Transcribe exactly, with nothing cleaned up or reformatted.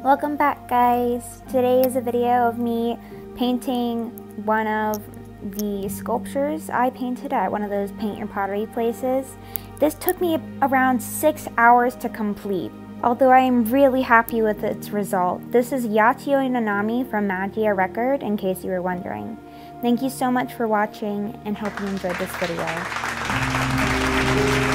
Welcome back, guys. Today is a video of me painting one of the sculptures I painted at one of those paint your pottery places. This took me around six hours to complete, although I am really happy with its result. This is Yachiyo Nanami from Magia Record, in case you were wondering. Thank you so much for watching and hope you enjoyed this video.